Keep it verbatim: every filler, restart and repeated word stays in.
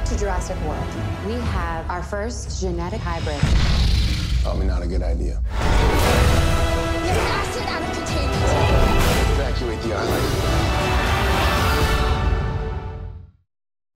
to Jurassic World. We have our first genetic hybrid. Probably not a good idea.